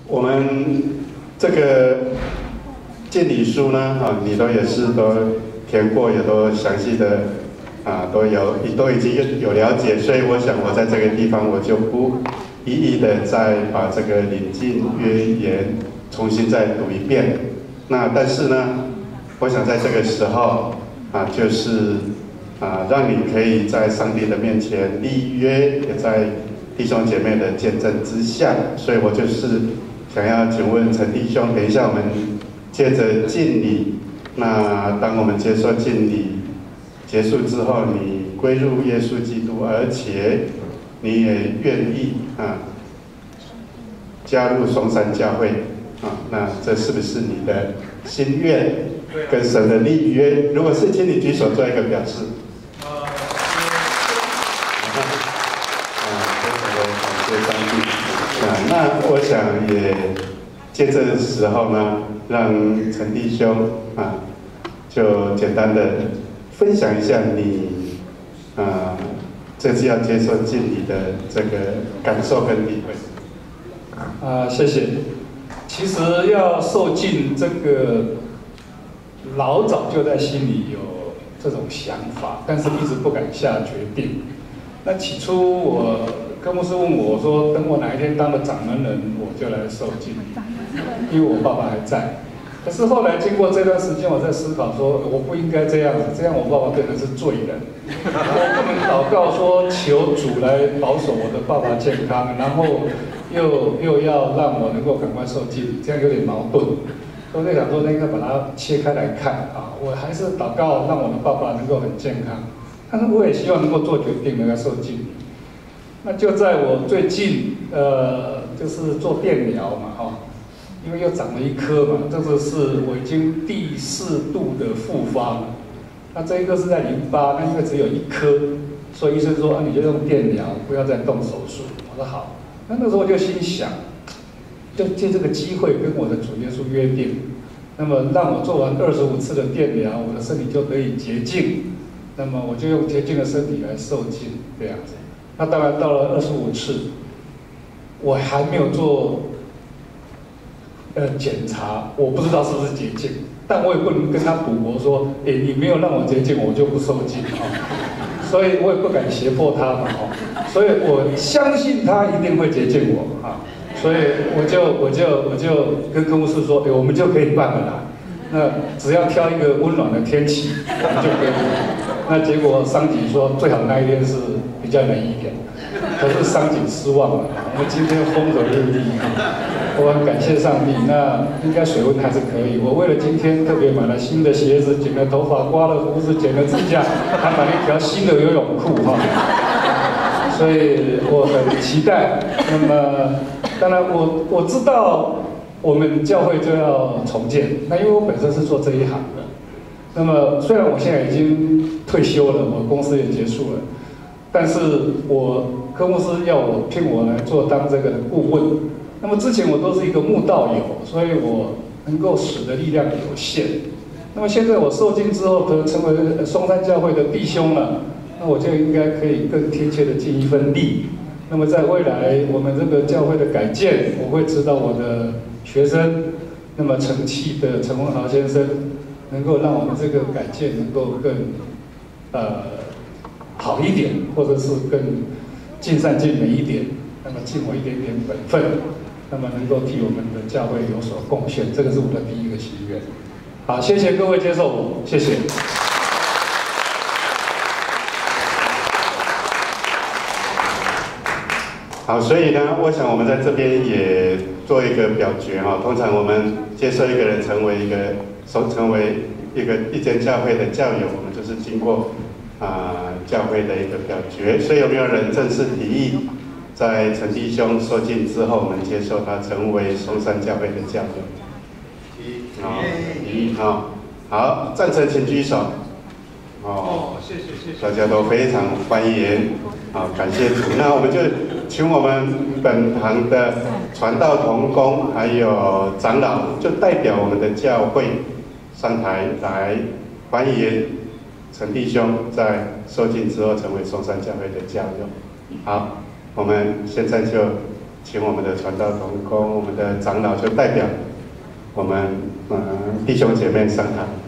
我们这个敬礼书呢，你都填过，也都详细的都已经有了解，所以我想我在这个地方我就不一一的再把这个领敬约言重新再读一遍。那但是呢，我想在这个时候就是让你可以在上帝的面前立约，也在弟兄姐妹的见证之下，所以我就是想要请问陈弟兄，等一下我们接着敬礼。那当我们接受敬礼结束之后，你归入耶稣基督，而且你也愿意加入松山教会那这是不是你的心愿跟神的立约？如果是，请你举手做一个表示。非常的感谢上帝那我想也借这个时候呢，让陈弟兄就简单的分享一下你这次要接受敬礼的这个感受跟体会。 谢谢。其实要受敬这个，老早就在心里有这种想法，但是一直不敢下决定。那起初科牧师问我说，等我哪一天当了掌门人，我就来受敬，因为我爸爸还在。可是后来经过这段时间，我在思考说，我不应该这样子，这样我爸爸变成是罪人。我不能祷告说求主来保守我的爸爸健康，然后又要让我能够赶快受敬，这样有点矛盾。所以我在想说，应该把它切开来看我还是祷告让我的爸爸能够很健康，但是我也希望能够做决定，能够受敬。那就在我最近就是做电疗嘛因为又长了一颗嘛，这个是我已经第4度的复发了。那这一个是在淋巴，那因为只有1颗，所以医生说你就用电疗，不要再动手术。我说好。那时候我就心想，就借这个机会跟我的主耶稣约定，那么让我做完25次的电疗，我的身体就可以洁净。那么我就用洁净的身体来受敬，这样子。那当然到了25次，我还没有做检查，我不知道是不是洁净，但我也不能跟他赌博说，你没有让我洁净，我就不受敬所以我也不敢胁迫他嘛所以我相信他一定会洁净我所以我就跟科牧师说，我们就可以办了啦。那只要挑一个温暖的天气，我们就可以。那结果桑吉说最好那一天是比较冷一点，可是桑吉失望了我们今天风和日丽我很感谢上帝。那应该水温还是可以。我为了今天特别买了新的鞋子，剪了头发，刮了胡子，剪了指甲，还买了一条新的游泳裤所以我很期待。那么当然我知道我们教会就要重建，那因为我本身是做这一行的。那么虽然我现在已经退休了，我公司也结束了，但是科牧师聘我来当这个的顾问。那么之前我都是一个慕道友，所以我能够使的力量有限。那么现在我受敬之后，可能成为松山教会的弟兄了，那我就应该可以更贴切的尽一份力。那么在未来我们这个教会的改建，我会指导我的学生，那么成器的陈文豪先生，能够让我们这个改建能够更好一点，或者是更尽善尽美一点，那么尽我一点点本分，那么能够替我们的教会有所贡献，这个是我的第一个心愿。好，谢谢各位接受我，谢谢。 好，所以呢，我想我们在这边也做一个表决通常我们接受一个人成为一间教会的教友，我们就是经过教会的一个表决。所以有没有人正式提议，在陈弟兄受敬之后，我们接受他成为松山教会的教友？提议好，赞成请举手。 谢谢。 大家都非常欢迎，感谢主。那我们就请我们本堂的传道同工还有长老，就代表我们的教会上台来欢迎陈弟兄在受敬之后成为松山教会的教友。好，我们现在就请我们的传道同工、我们的长老就代表我们弟兄姐妹上台。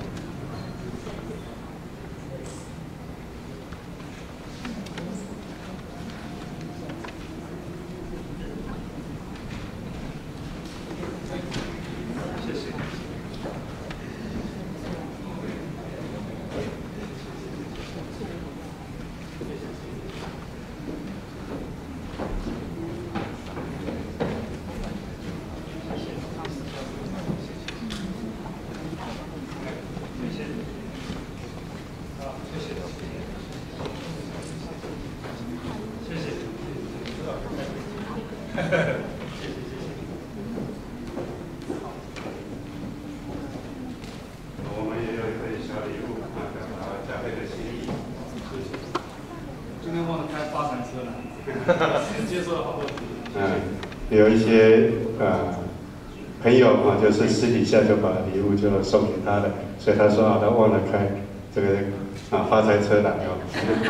我们也有一份小礼物，表达教会的心意。 今天忘了开发财车了，接受了好多题。 有一些朋友就是私底下就把礼物就送给他了，所以他说他忘了开这个发财车来哦。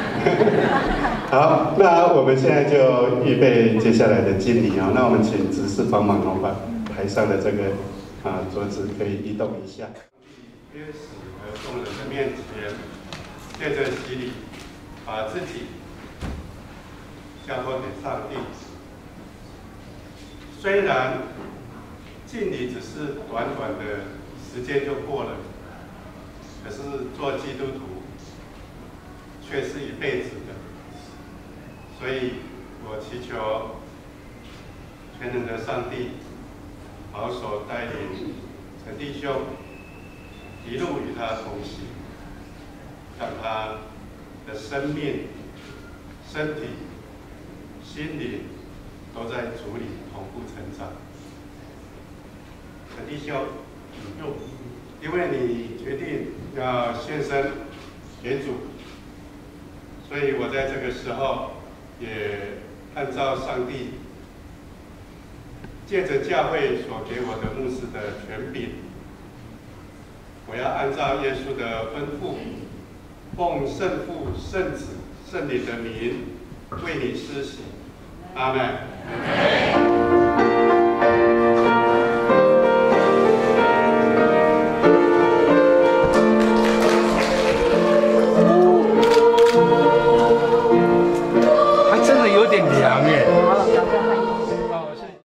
好，那我们现在就预备接下来的敬礼啊。那我们请执事帮忙把台上的这个桌子可以移动一下。约使和众人的面前，借着洗礼，把自己交托给上帝。虽然敬礼只是短短的时间就过了，可是做基督徒却是一辈子的。所以我祈求全能的上帝保守带领陈弟兄一路与他同行，让他的生命、身体、心灵都在主里同步成长。陈弟兄，因为你决定要献身给主，所以我在这个时候也按照上帝借着教会所给我的牧师的权柄，我要按照耶稣的吩咐，奉圣父、圣子、圣灵的名为你施洗。阿们。